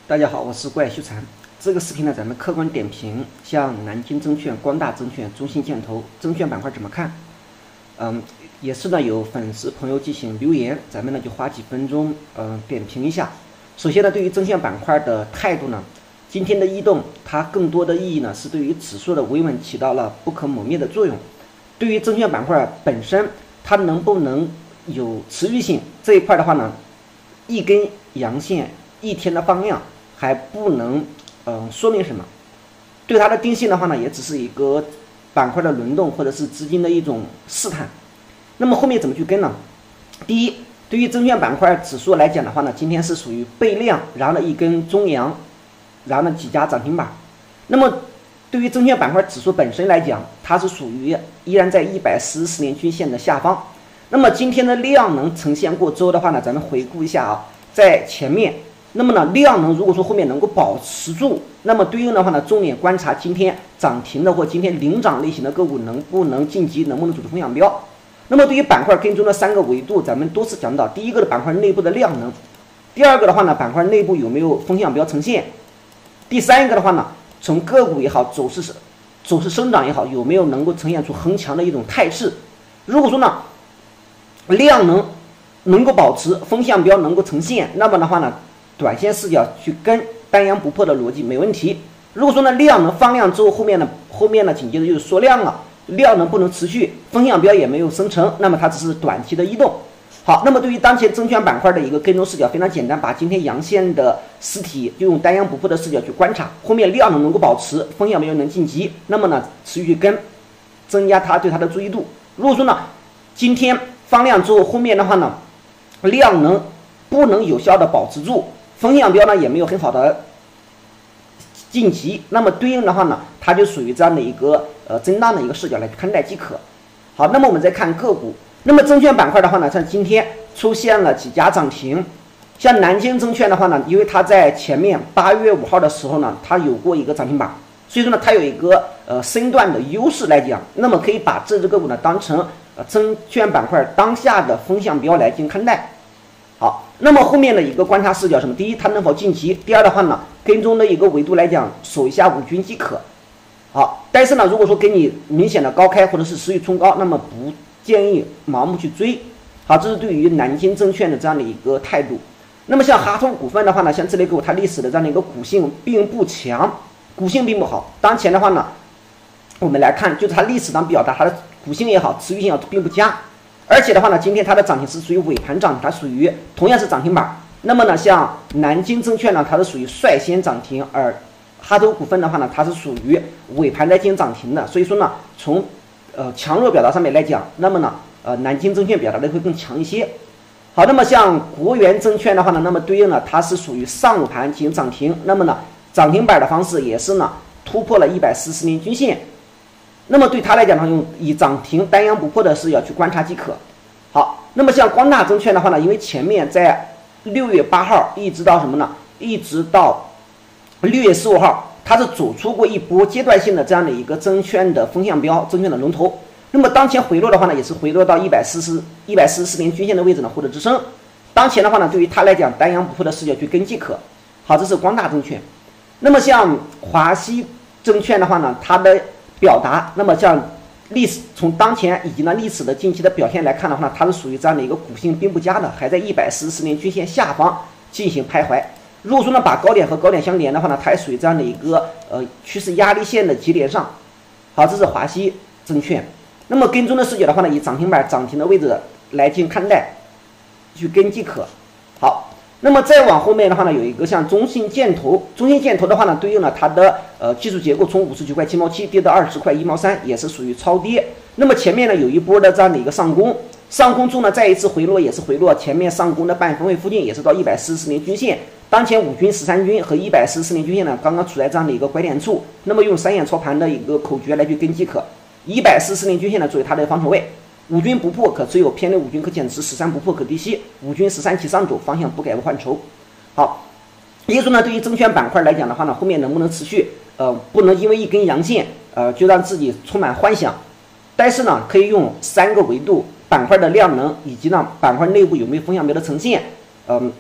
大家好，我是怪秀禅。这个视频呢，咱们客观点评像南京证券、光大证券、中信建投证券板块怎么看？也是呢，有粉丝朋友进行留言，咱们呢就花几分钟点评一下。首先呢，对于证券板块的态度呢，今天的异动它更多的意义呢是对于指数的维稳起到了不可磨灭的作用。对于证券板块本身，它能不能有持续性这一块的话呢，一根阳线一天的放量还不能说明什么。对它的定性的话呢，也只是一个板块的轮动或者是资金的一种试探。那么后面怎么去跟呢？第一，对于证券板块指数来讲的话呢，今天是属于背量，然后呢一根中阳，然后呢几家涨停板。那么对于证券板块指数本身来讲，它是属于依然在140年均线的下方。那么今天的量能呈现过之后的话呢，咱们回顾一下啊，在前面，那么呢量能如果说后面能够保持住，那么对应的话呢，重点观察今天涨停的或今天领涨类型的个股能不能晋级，能不能组织风向标。那么对于板块跟踪的3个维度，咱们多次讲到，第一个的板块内部的量能，第二个的话呢，板块内部有没有风向标呈现，第三个的话呢，从个股也好，走势生长也好，有没有能够呈现出横强的一种态势。如果说呢量能够保持，风向标能够呈现，那么的话呢，短线视角去跟单阳不破的逻辑没问题。如果说呢量能放量之后，后面呢紧接着就是缩量了，量能不能持续，风向标也没有生成，那么它只是短期的异动。好，那么对于当前证券板块的一个跟踪视角非常简单，把今天阳线的实体就用单阳不破的视角去观察，后面量能够保持，风向标能晋级，那么呢持续去跟，增加它对它的注意度。如果说呢今天放量之后，后面的话呢量能不能有效的保持住，风向标呢也没有很好的晋级，那么对应的话呢，它就属于这样的一个震荡的一个视角来看待即可。好，那么我们再看个股，那么证券板块的话呢，像今天出现了几家涨停，像南京证券的话呢，因为它在前面8月5号的时候呢，它有过一个涨停板，所以说呢，它有一个身段的优势来讲，那么可以把这只个股呢当成证券板块当下的风向标来进行看待。好，那么后面的一个观察视角什么？第一，它能否晋级；第二的话呢，跟踪的一个维度来讲，守一下5均即可。好，但是呢，如果说给你明显的高开或者是持续冲高，那么不建议盲目去追。好，这是对于南京证券的这样的一个态度。那么像哈托股份的话呢，像这类个股，它历史的这样的一个股性并不强，股性并不好。当前的话呢，我们来看，就是它历史上表达它的股性也好，持续性也好并不佳。而且的话呢，今天它的涨停是属于尾盘涨停，它属于同样是涨停板。那么呢，像南京证券呢，它是属于率先涨停，而哈托股份的话呢，它是属于尾盘来进行涨停的。所以说呢，从强弱表达上面来讲，那么呢，南京证券表达的会更强一些。好，那么像国元证券的话呢，那么对应了它是属于上午盘进行涨停，那么呢，涨停板的方式也是呢突破了140年均线。那么对它来讲呢，用以涨停单阳不破的视角去观察即可。好，那么像光大证券的话呢，因为前面在6月8号一直到什么呢？一直到6月15号，它是走出过一波阶段性的这样的一个证券的风向标，证券的龙头。那么当前回落的话呢，也是回落到144年均线的位置呢获得支撑。当前的话呢，对于它来讲，单阳不破的视角去跟即可。好，这是光大证券。那么像华西证券的话呢，它的表达，那么像历史从当前以及呢历史的近期的表现来看的话呢，它是属于这样的一个股性并不佳的，还在144年均线下方进行徘徊。如果说呢把高点和高点相连的话呢，它也属于这样的一个趋势压力线的节点上。好，这是华西证券。那么跟踪的视角的话呢，以涨停板涨停的位置来进行看待，去跟即可。好。那么再往后面的话呢，有一个像中信建投，中信建投的话呢，对应了它的技术结构从59块7毛7跌到20块1毛3，也是属于超跌。那么前面呢有一波的这样的一个上攻，上攻中呢再一次回落，也是回落前面上攻的半分位附近，也是到144年均线。当前5均、13均和144年均线呢，刚刚处在这样的一个拐点处。那么用3眼操盘的一个口诀来去跟即可。144年均线呢作为它的防守位。5均不破可持有，偏离5均可减持，13不破可低吸，5均13起上走，方向不改不换筹。好，也就是说呢，对于证券板块来讲的话呢，后面能不能持续，不能因为一根阳线，就让自己充满幻想。但是呢，可以用3个维度，板块的量能以及呢板块内部有没有风向标的呈现，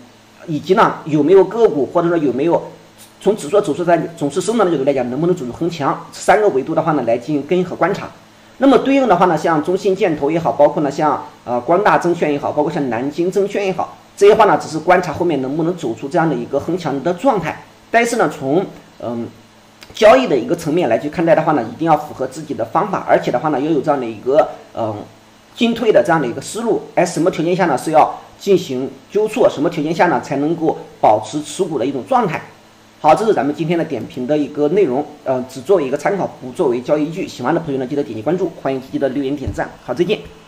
以及呢有没有个股，或者说有没有从指数走势在走势生长的角度来讲，能不能走出横墙，3个维度的话呢来进行跟和观察。那么对应的话呢，像中信建投也好，包括呢像光大证券也好，包括像南京证券也好，这些话呢只是观察后面能不能走出这样的一个横墙的状态。但是呢，从交易的一个层面来去看待的话呢，一定要符合自己的方法，而且的话呢，要有这样的一个进退的这样的一个思路。什么条件下呢是要进行纠错，什么条件下呢才能够保持持股的一种状态。好，这是咱们今天的点评的一个内容，只作为一个参考，不作为交易依据。喜欢的朋友呢，记得点击关注，欢迎积极的留言点赞。好，再见。